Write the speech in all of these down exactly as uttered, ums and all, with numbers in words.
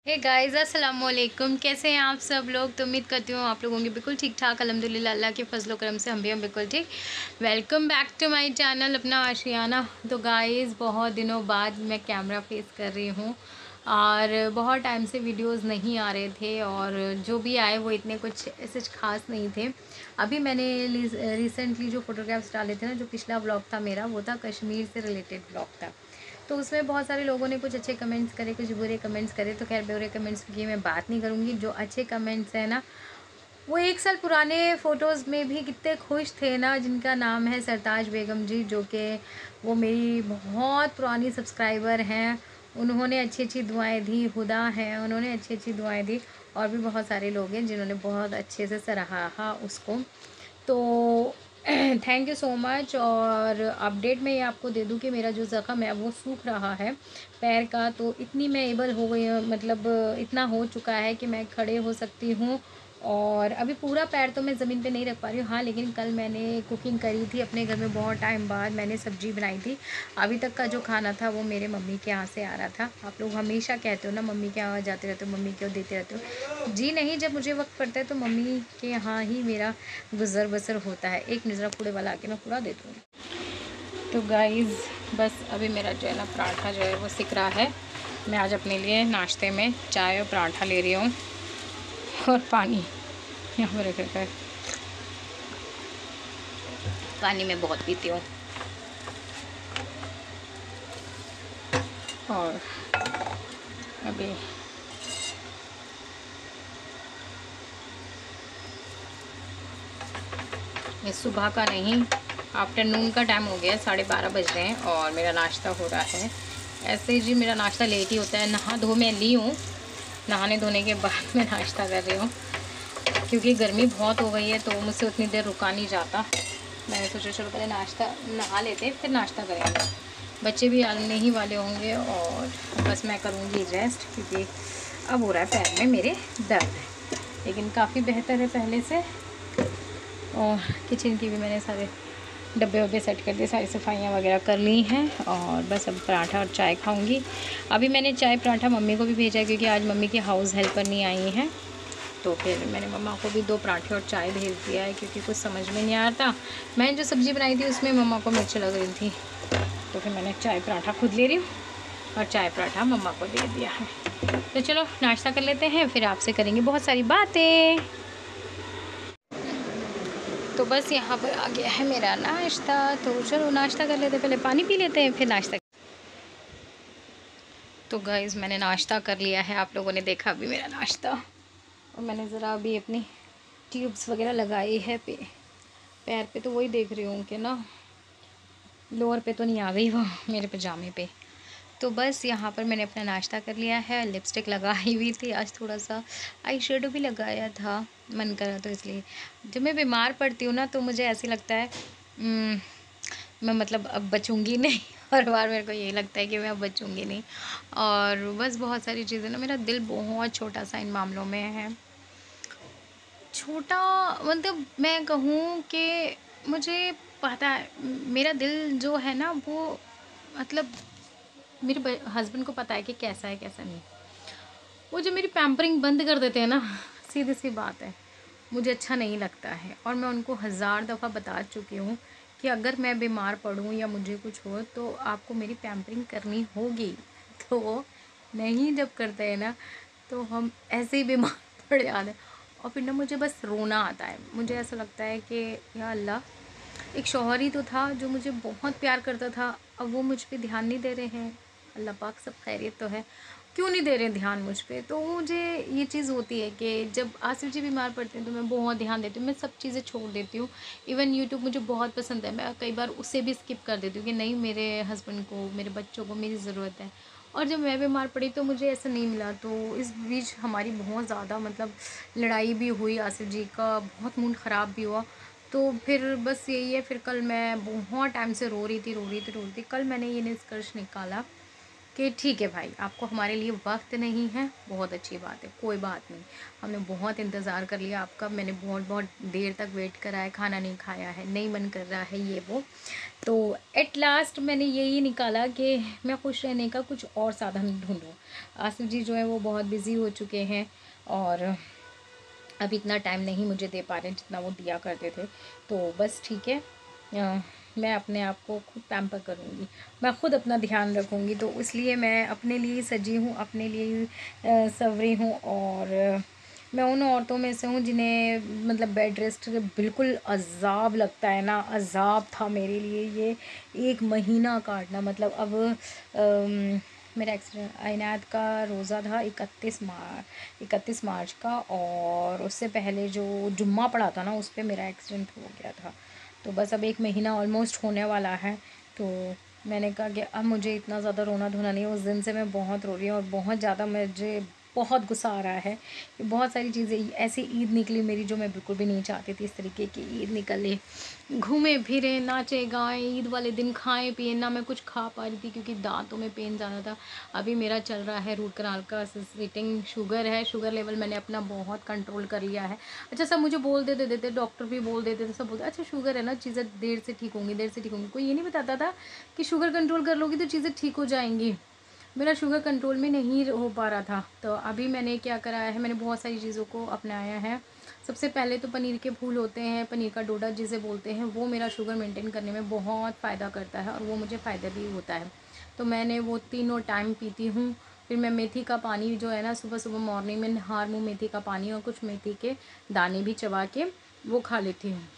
Hey guys अस्सलाम वालेकुम। कैसे हैं आप सब लोग। तो उम्मीद करती हूँ आप लोग होंगे बिल्कुल ठीक ठाक। अल्हम्दुलिल्लाह अल्लाह के फजलो करम से हम भी हम बिल्कुल ठीक। Welcome back to my channel अपना आशियाना। तो गाइस बहुत दिनों बाद मैं कैमरा फेस कर रही हूँ और बहुत टाइम से वीडियोस नहीं आ रहे थे और जो भी आए वो इतने कुछ ऐसे खास नहीं थे। अभी मैंने रिसेंटली जो फ़ोटोग्राफ्स डाले थे ना, जो पिछला ब्लॉग था मेरा वो था कश्मीर से रिलेटेड ब्लॉग था। तो उसमें बहुत सारे लोगों ने कुछ अच्छे कमेंट्स करे, कुछ बुरे कमेंट्स करे। तो खैर बुरे कमेंट्स की मैं बात नहीं करूँगी। जो अच्छे कमेंट्स हैं ना, वो एक साल पुराने फ़ोटोज़ में भी कितने खुश थे ना, जिनका नाम है सरताज बेगम जी, जो कि वो मेरी बहुत पुरानी सब्सक्राइबर हैं। उन्होंने अच्छी अच्छी दुआएं दी, हुदा हैं, उन्होंने अच्छी अच्छी दुआएं दी। और भी बहुत सारे लोग हैं जिन्होंने बहुत अच्छे से सराहा उसको। तो थैंक यू सो मच। और अपडेट में ये आपको दे दूं कि मेरा जो ज़ख़म है वो सूख रहा है पैर का। तो इतनी मैं एबल हो गई हूँ, मतलब इतना हो चुका है कि मैं खड़े हो सकती हूँ। और अभी पूरा पैर तो मैं ज़मीन पे नहीं रख पा रही हूँ। हाँ, लेकिन कल मैंने कुकिंग करी थी अपने घर में, बहुत टाइम बाद मैंने सब्ज़ी बनाई थी। अभी तक का जो खाना था वो मेरे मम्मी के यहाँ से आ रहा था। आप लोग हमेशा कहते हो ना मम्मी के यहाँ जाते रहते हो, मम्मी को देते रहते हो। जी नहीं, जब मुझे वक्त पड़ता है तो मम्मी के यहाँ ही मेरा गुज़र बसर होता है। एक नज़रा कूड़े वाला आके मैं पूरा दे दूँगी। तो गाइज़ बस अभी मेरा जो है ना पराठा जो है वो सिक रहा है। मैं आज अपने लिए नाश्ते में चाय और पराठा ले रही हूँ और पानी यहाँ पर रख रखा है। पानी मैं बहुत पीती हूँ। और अभी ये सुबह का नहीं, आफ्टरनून का टाइम हो गया है, साढ़े बारह बज रहे हैं और मेरा नाश्ता हो रहा है। ऐसे जी मेरा नाश्ता लेट ही होता है। नहा धो मैं ली हूँ, नहाने धोने के बाद मैं नाश्ता कर रही हूँ क्योंकि गर्मी बहुत हो गई है तो मुझसे उतनी देर रुका नहीं जाता। मैंने सोचा चलो पहले नाश्ता नहा लेते फिर नाश्ता करेंगे। बच्चे भी आने ही वाले होंगे और बस मैं करूँगी रेस्ट क्योंकि अब हो रहा है पैर में मेरे दर्द, लेकिन काफ़ी बेहतर है पहले से। और किचन की भी मैंने सारे डब्बे वब्बे सेट कर दिए, सारी सफाइयाँ वगैरह कर ली हैं और बस अब पराठा और चाय खाऊंगी। अभी मैंने चाय पराठा मम्मी को भी भेजा क्योंकि आज मम्मी की हाउस हेल्पर नहीं आई हैं। तो फिर मैंने मम्मा को भी दो पराठे और चाय भेज दिया है क्योंकि कुछ समझ में नहीं आ रहा था। मैंने जो सब्ज़ी बनाई थी उसमें मम्मा को मिर्च लग रही थी, तो फिर मैंने चाय पराठा खुद ले रही हूँ और चाय पराठा मम्मा को दे दिया है। तो चलो नाश्ता कर लेते हैं, फिर आपसे करेंगे बहुत सारी बातें। तो बस यहाँ पर आ गया है मेरा नाश्ता। तो चलो नाश्ता कर लेते हैं, पहले पानी पी लेते हैं फिर नाश्ता। तो गाइज़ मैंने नाश्ता कर लिया है, आप लोगों ने देखा अभी मेरा नाश्ता। और मैंने ज़रा अभी अपनी ट्यूब्स वगैरह लगाई है पे पैर पे, तो वही देख रही हूँ कि ना लोअर पे तो नहीं आ गई वो मेरे पजामे पे। तो बस यहाँ पर मैंने अपना नाश्ता कर लिया है। लिपस्टिक लगाई हुई थी, आज थोड़ा सा आई शेडो भी लगाया था, मन करा तो इसलिए। जब मैं बीमार पड़ती हूँ ना तो मुझे ऐसे लगता है उम, मैं मतलब अब बचूँगी नहीं। हर बार मेरे को यही लगता है कि मैं अब बचूँगी नहीं। और बस बहुत सारी चीज़ें ना, मेरा दिल बहुत छोटा सा इन मामलों में है। छोटा मतलब मैं कहूँ कि मुझे पता है मेरा दिल जो है ना वो, मतलब मेरे हस्बैंड को पता है कि कैसा है कैसा नहीं। वो जो मेरी पैम्परिंग बंद कर देते हैं ना, सीधी सी बात है, मुझे अच्छा नहीं लगता है। और मैं उनको हज़ार दफ़ा बता चुकी हूँ कि अगर मैं बीमार पड़ूँ या मुझे कुछ हो तो आपको मेरी पैम्परिंग करनी होगी। तो वो नहीं जब करते हैं ना तो हम ऐसे ही बीमार पड़ जाते हैं। और फिर ना मुझे बस रोना आता है। मुझे ऐसा लगता है कि या अल्लाह, एक शौहर ही तो था जो मुझे बहुत प्यार करता था, अब वो मुझ पे ध्यान नहीं दे रहे हैं। अल्लाह पाक सब खैरियत तो है, क्यों नहीं दे रहे ध्यान मुझ पे। तो मुझे ये चीज़ होती है कि जब आसिफ जी बीमार पड़ते हैं तो मैं बहुत ध्यान देती हूँ, मैं सब चीज़ें छोड़ देती हूँ। इवन यूट्यूब मुझे बहुत पसंद है, मैं कई बार उसे भी स्किप कर देती हूँ कि नहीं मेरे हस्बैंड को, मेरे बच्चों को मेरी ज़रूरत है। और जब मैं बीमार पड़ी तो मुझे ऐसा नहीं मिला। तो इस बीच हमारी बहुत ज़्यादा मतलब लड़ाई भी हुई, आसिफ जी का बहुत मूड ख़राब भी हुआ। तो फिर बस यही है, फिर कल मैं बहुत टाइम से रो रही थी रो रही थी रो रही थी कल मैंने ये निष्कर्ष निकाला कि ठीक है भाई, आपको हमारे लिए वक्त नहीं है, बहुत अच्छी बात है, कोई बात नहीं, हमने बहुत इंतज़ार कर लिया आपका, मैंने बहुत बहुत देर तक वेट करा है, खाना नहीं खाया है, नहीं मन कर रहा है, ये वो। तो एट लास्ट मैंने यही निकाला कि मैं खुश रहने का कुछ और साधन ढूंढूं। आसिफ जी जो है वो बहुत बिज़ी हो चुके हैं और अभी इतना टाइम नहीं मुझे दे पा रहे जितना वो दिया करते थे। तो बस ठीक है, अ, मैं अपने आप को खुद पैम्पर करूँगी, मैं खुद अपना ध्यान रखूँगी। तो इसलिए मैं अपने लिए सजी हूँ, अपने लिए अ, संवरी हूँ। और अ, मैं उन औरतों में से हूँ जिन्हें मतलब बेड रेस्ट बिल्कुल अज़ाब लगता है ना, अज़ाब था मेरे लिए ये एक महीना काटना। मतलब अब अम, मेरा एक्सीडेंट इनायत का रोज़ा था इकतीस मार्च इकतीस मार्च का, और उससे पहले जो जुम्मा पड़ा था ना उस पर मेरा एक्सीडेंट हो गया था। तो बस अब एक महीना ऑलमोस्ट होने वाला है। तो मैंने कहा कि अब मुझे इतना ज़्यादा रोना धोना नहीं है। उस दिन से मैं बहुत रो रही हूँ और बहुत ज़्यादा मुझे बहुत गुस्सा आ रहा है कि बहुत सारी चीज़ें ऐसी ईद निकली मेरी जो मैं बिल्कुल भी नहीं चाहती थी इस तरीके की ईद निकले। घूमे फिरे, नाचे गाएं, ईद वाले दिन खाएं पिए ना, मैं कुछ खा पा रही थी क्योंकि दांतों में पेन ज़्यादा था। अभी मेरा चल रहा है रूट कनाल का सिटिंग, शुगर है, शुगर लेवल मैंने अपना बहुत कंट्रोल कर लिया है। अच्छा, सब मुझे बोल देते देते डॉक्टर भी बोल देते थे, सब बोलते अच्छा शुगर है ना, चीज़ें देर से ठीक होंगी, देर से ठीक होंगी। कोई ये नहीं बताता था कि शुगर कंट्रोल कर लोगी तो चीज़ें ठीक हो जाएंगी। मेरा शुगर कंट्रोल में नहीं हो पा रहा था। तो अभी मैंने क्या कराया है, मैंने बहुत सारी चीज़ों को अपनाया है। सबसे पहले तो पनीर के फूल होते हैं, पनीर का डोडा जिसे बोलते हैं, वो मेरा शुगर मेंटेन करने में बहुत फ़ायदा करता है और वो मुझे फ़ायदा भी होता है। तो मैंने वो तीनों टाइम पीती हूँ। फिर मैं मेथी का पानी जो है ना, सुबह सुबह मॉर्निंग में नहा मुँह मेथी का पानी और कुछ मेथी के दाने भी चबा के वो खा लेती हूँ।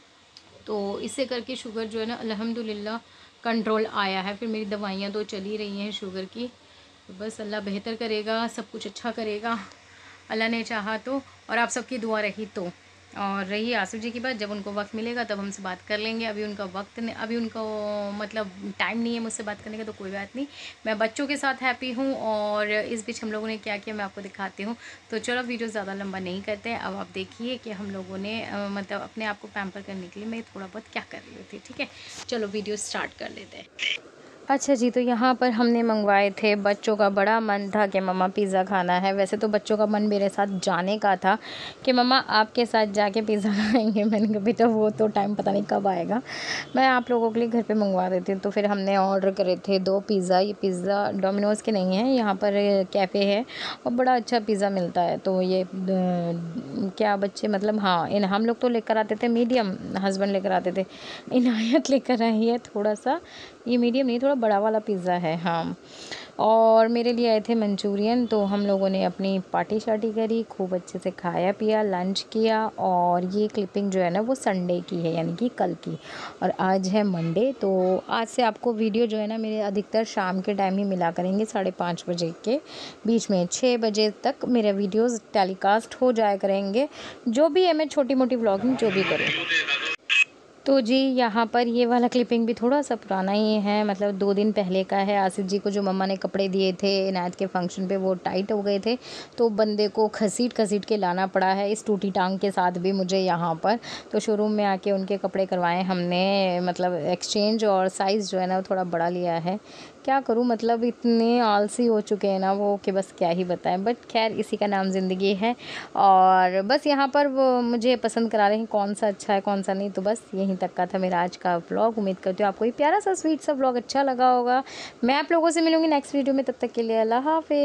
तो इससे करके शुगर जो है ना अल्हम्दुलिल्लाह कंट्रोल आया है। फिर मेरी दवाइयाँ तो चली रही हैं शुगर की। तो बस अल्लाह बेहतर करेगा, सब कुछ अच्छा करेगा, अल्लाह ने चाहा तो, और आप सबकी दुआ रही तो। और रही आसिफ जी की बात, जब उनको वक्त मिलेगा तब हमसे बात कर लेंगे। अभी उनका वक्त नहीं, अभी उनको मतलब टाइम नहीं है मुझसे बात करने का, तो कोई बात नहीं। मैं बच्चों के साथ हैप्पी हूँ और इस बीच हम लोगों ने क्या किया मैं आपको दिखाती हूँ। तो चलो वीडियो ज़्यादा लंबा नहीं करते हैं। अब आप देखिए कि हम लोगों ने अ, मतलब अपने आप को पैम्पर करने के लिए मैं थोड़ा बहुत क्या कर रही थी। ठीक है, चलो वीडियो स्टार्ट कर लेते हैं। अच्छा जी, तो यहाँ पर हमने मंगवाए थे, बच्चों का बड़ा मन था कि मम्मा पिज़्ज़ा खाना है। वैसे तो बच्चों का मन मेरे साथ जाने का था कि मम्मा आपके साथ जाके पिज़्ज़ा खाएंगे। मैंने कहा बेटा वो तो टाइम पता नहीं कब आएगा, मैं आप लोगों के लिए घर पे मंगवा देती हूँ। तो फिर हमने ऑर्डर करे थे दो पिज़्ज़ा। ये पिज़्ज़ा डोमिनोज़ के नहीं है, यहाँ पर कैफ़े है और बड़ा अच्छा पिज़्ज़ा मिलता है। तो ये अ, क्या बच्चे मतलब हाँ, इन हम लोग तो लेकर आते थे मीडियम, हस्बैंड लेकर आते थे। इनायत लेकर आई है थोड़ा सा, ये मीडियम नहीं थोड़ा बड़ा वाला पिज़्ज़ा है हाँ। और मेरे लिए आए थे मंचूरियन। तो हम लोगों ने अपनी पार्टी शार्टी करी, खूब अच्छे से खाया पिया, लंच किया। और ये क्लिपिंग जो है ना वो संडे की है, यानी कि कल की, और आज है मंडे। तो आज से आपको वीडियो जो है ना मेरे अधिकतर शाम के टाइम ही मिला करेंगे, साढ़े पाँच बजे के बीच में, छः बजे तक मेरे वीडियोज़ टेलीकास्ट हो जाया करेंगे। जो भी है मैं छोटी मोटी व्लॉगिंग जो भी करूँ। तो जी यहाँ पर ये वाला क्लिपिंग भी थोड़ा सा पुराना ही है, मतलब दो दिन पहले का है। आसिफ जी को जो मम्मा ने कपड़े दिए थे इनायत के फंक्शन पे वो टाइट हो गए थे, तो बंदे को घसीट घसीट के लाना पड़ा है इस टूटी टांग के साथ भी मुझे यहाँ पर। तो शोरूम में आके उनके कपड़े करवाए हमने, मतलब एक्सचेंज, और साइज़ जो है ना वो थोड़ा बड़ा लिया है। क्या करूँ, मतलब इतने आलसी हो चुके हैं ना वो कि बस क्या ही बताएं। बट खैर इसी का नाम ज़िंदगी है। और बस यहाँ पर वो मुझे पसंद करा रहे हैं कौन सा अच्छा है कौन सा नहीं। तो बस यहीं तक का था मेरा आज का व्लॉग। उम्मीद करती हूँ आपको ये प्यारा सा स्वीट सा व्लॉग अच्छा लगा होगा। मैं आप लोगों से मिलूँगी नेक्स्ट वीडियो में, तब तक के लिए अल्लाह हाफ़िज़।